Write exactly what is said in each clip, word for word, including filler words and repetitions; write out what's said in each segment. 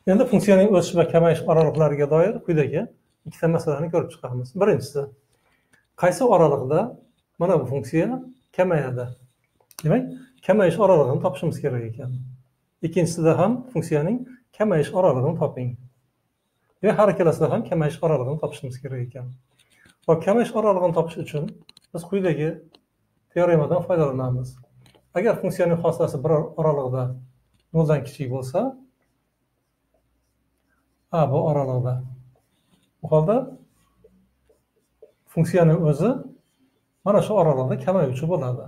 Endi funksiyaning o'sish va kamayish oraliqlariga doir quyidagi ikkita masalani ko'rib chiqamiz. Birinchisi, qaysi oralig'ida mana bu funksiya kamayadi? Demak, kamayish oralig'ini topishimiz kerak ekan. Ikkinchisida ham funksiyaning kamayish oralig'ini toping. Demak, har ikkalasida ham kamayish oralig'ini topishimiz kerak ekan. Va kamayish oralig'ini topish uchun biz quyidagi teoremadan foydalanamiz. Agar funksiyaning hosilasi bir oralig'da noldan kichik bo'lsa, a bu oralig'da, bu holda funksiyaning o'zi mana shu oralig'da kamayuvchi bo'ladi.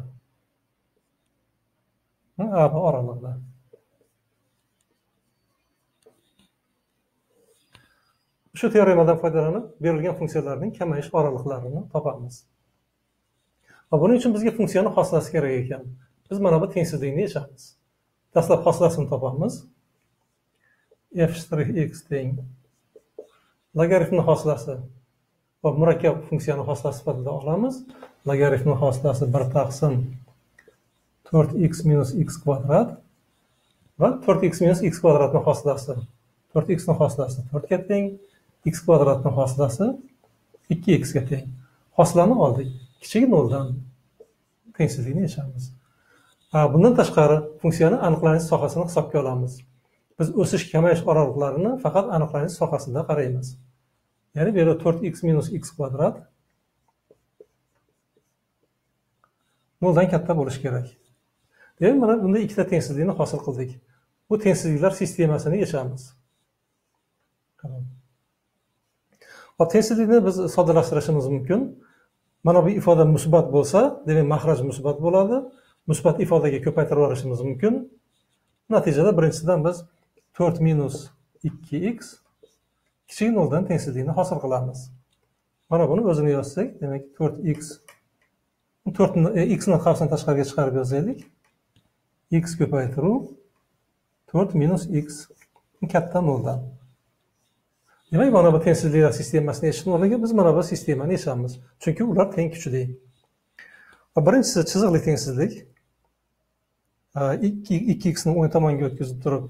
A bu oralig'da. Shu teoremadan foydalanib, berilgan funksiyalarning kamayish oraliqlarini topamiz. Va buning uchun bizga funksiyaning hosilasi kerak ekan. Biz mana bu tengsizlikni yechamiz. Dastlab hosilasini topamiz. F' x teng logaritmning hosilasi va murakkab funksiyani hosilasi sifatida olamiz. Logaritmning hosilasi bir taqsim to'rt x minus x kvadrat va to'rt x minus x kvadratning hosilasi to'rt x ning hosilasi to'rt ga teng, x kvadratning hosilasi ikki x ga teng. Hosilani oldik. Kichik noldan tengsizlikni yechamiz. Bundan tashqari funksiyani aniqlanish sohasini hisobga olamiz. Biz o'sish kamayish oraliqlarini faqat aniqlanish sohasida qaraymiz. Ya'ni bu yerda to'rt x minus x kvadrat noldan katta bo'lishi kerak. Demak, mana bunda ikkita tengsizlikni hosil qildik. Bu tengsizliklar sistemasini yechamiz. Va tengsizlikni biz soddalashtirishimiz mumkin. Mana bu ifoda musbat bo'lsa, demak mahraj musbat bo'ladi. Musbat ifodaga ko'paytirib olishimiz mumkin. Natijada birinchisidan biz to'rt minus ikki x kichik noldan tengsizlikni hosil qilamiz. Mana buni o'zini yozsak, demak to'rt x to'rt x ni xavfsini tashqariga chiqarib yozaylik. X ko'paytiruv to'rt minus x katta noldan. Demak, mana bu tengsizliklar sistemasini yechishning o'rniga biz mana bu sistemani yechamiz. Chunki ular teng kuchli. Va birinchisi chiziqli tengsizlik. ikki x ni o'ng tomonga o'tkazib turib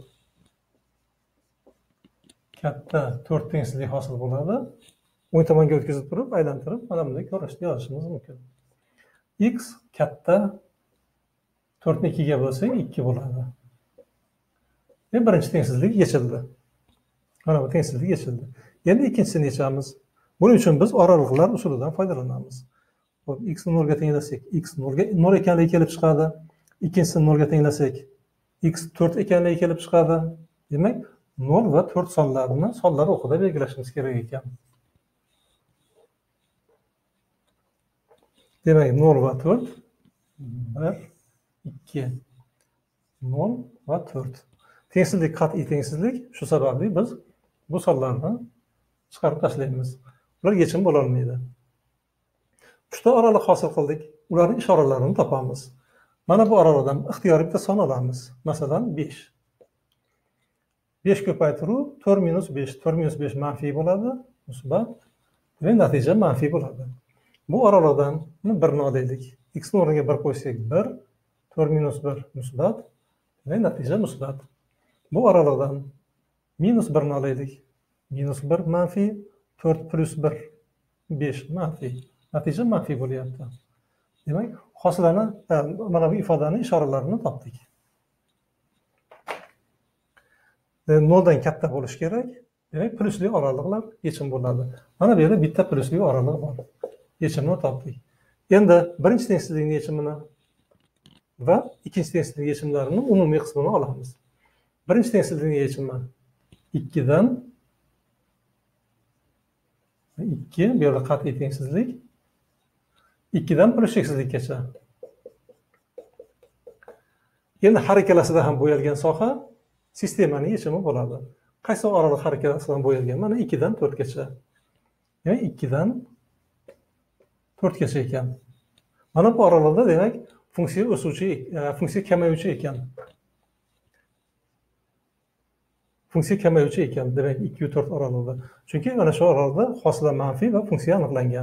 katta to'rt tengsizlik hosil bo'ladi. O'ng tomonga o'tkazib turib, aylantirib, mana bunday ko'rinishda yozishimiz mumkin. X katta to'rt ni ikki ga bo'lsak ikki bo'ladi. Endi birinchi tengsizlik yechildi. Mana bu tengsizlik yechildi. Endi ikkinchisini yechamiz. Buning uchun biz oraliqlar usulidan foydalanamiz. Xo'p, x ni nolga tenglasak, x nolga nol ekanligi kelib chiqadi. Ikkinchisini nolga tenglasak, x to'rt ekanligi kelib chiqadi. Demak, nol va to'rt sonlarini sonlar o'qida belgilashimiz kerak ekan. Demak, nol va to'rt, bir, ikki, nol va to'rt. Tengsizlik qat'iy tengsizlik, shu sababli biz bu sonlarni chiqarib tashlaymiz. Ular yechim bo'la olmaydi. uchta oraliq hosil qildik. Ularning ishoralarini topamiz. Mana bu oralardan ixtiyoriy bitta son olamiz. Masalan, besh. besh ko'paytiruv to'rt minus besh. to'rt minus besh manfiy bo'ladi, musbat. Va natija manfiy bo'ladi. Bu oralardan birni olaylik. X ni o'rniga bir qo'ysak bir, to'rt minus bir musbat. Va natija musbat. Bu oralardan minus birni olaylik. Minus bir manfiy, to'rt plus bir, besh manfiy. Natija manfiy bo'lyapti. Demak, hosilani, mana bu ifodani ishoralarini topdik. noldan katta bo'lish kerak. Demak, plyusli oraliqlar yechim bo'ladi. Mana bu yerda bitta plyusli oraliq bor. Yechimini topdik. Endi birinchi tengsizlikning yechimini va ikkinchi tengsizlik yechimlarining umumiy qismini olamiz. Birinchi tengsizlikning yechimi ikki dan ikki, bu yerda qat'iy tengsizlik. ikki dan plyus cheksizlikgacha. Endi har ikkalasida ham bo'yalgan soha sistemaning yechimi bo'ladi. Qaysi oraliq har ikkalasidan bo'yalgan? Mana ikki dan to'rt gacha. Ya'ni ikki dan to'rt gacha ekan. Mana bu oralarda demak funksiya o'suvchi, funksiya kamayuvchi ekan. Funksiya kamayuvchi ekan, demak ikki va to'rt oralig'ida. Chunki mana shu oralig'da hosila manfiy va funksiya aniqlangan.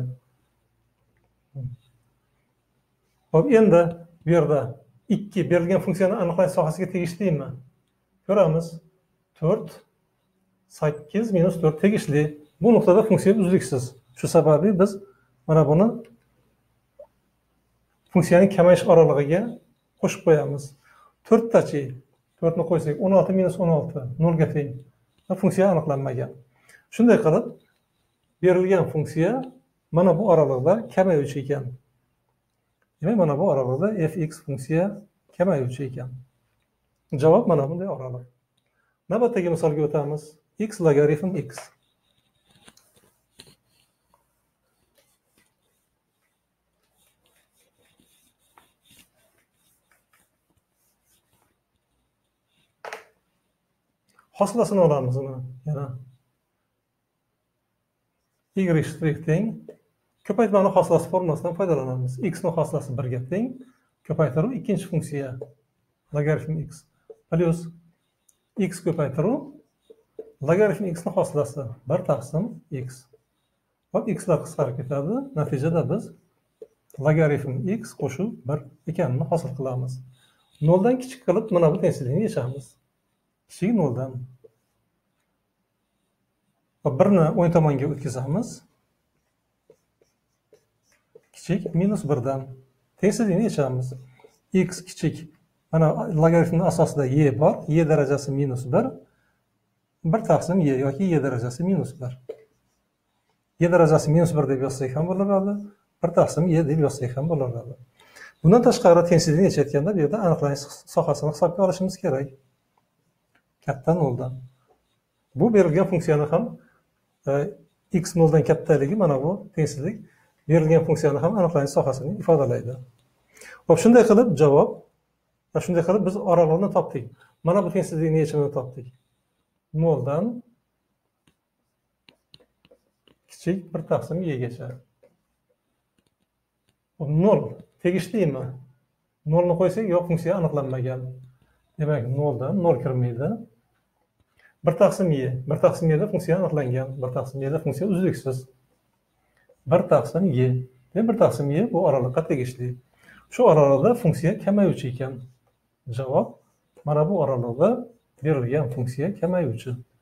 Xo'p, endi bu yerda ikki berilgan funksiyani aniqlash sohasiga tegishlimi? Ko'ramiz. to'rt sakkiz minus to'rt tegishli. Bu nuqtada funksiya uzluksiz. Shu sababli biz mana buni funksiyaning kamayish oralig'iga qo'shib qo'yamiz. to'rttachi to'rtni qo'ysak o'n olti minus o'n olti nolga teng. Funksiya aniqlanmagan. Shunday qilib berilgan funksiya mana bu oralig'da kamayuvchi ekan. Demak, mana bu oralig'da fx funksiya kamayuvchi ekan. Javob mana bunday oralig'. Navbatdagi misolga o'tamiz. X logaritm x. Hosilasini olamiz uni yana. Y shtrix teng ko'paytmani hosilasi formulasidan foydalanamiz. X ning hosilasi birga teng ko'paytiruv ikkinchi funksiya logaritm x plus x ko'paytiruv logaritm x ning hosilasi bir taqsim x. Hop, x lar qisqarib ketadi. Natijada biz logaritm x qo'shib bir ekanini hosil qilamiz. noldan kichik qilib mana bu tengsizlikni yechamiz. Kichik noldan. birni o'ng tomonga o'tkazamiz. Kichik minus birdan tengsizlikni yechamiz. X kichik. Mana logaritmning asosida y bor. Y darajasi minus bir. bir taqsim y yoki y darajasi minus bir. Y darajasi minus bir deb yozsak ham bo'laveradi. bir taqsim y deb yozsak ham bo'laveradi. Bundan tashqari tengsizlikni yechayotganda bu yerda aniqlanish sohasini hisobga olishimiz kerak. Katta noldan. Bu berilgan funksiyani ham x noldan kattaligi mana bu tengsizlik berilgan funksiyani ham aniqlanish sohasini ifodalaydi. Xo'p, shunday qilib javob, shunday qilib biz oralig'ini topdik. Mana bu tengsizlikning yechimini topdik. noldan kichik bir taqsim y gacha. nol tegishlimi? nolni qo'ysak, yo'q, funksiya aniqlanmagan. Demak, noldan nol kirmaydi. bir taqsim y. bir taqsim y'da funksiya aniqlangan. bir taqsim y'da funksiya uzluksiz. bir taqsim y. bir taqsim y bu oralig'ga tegishli. Shu oralig'da funksiya kamayuvchi ekan. Javob mana bu oralig'da berilgan funksiya kamayuvchi.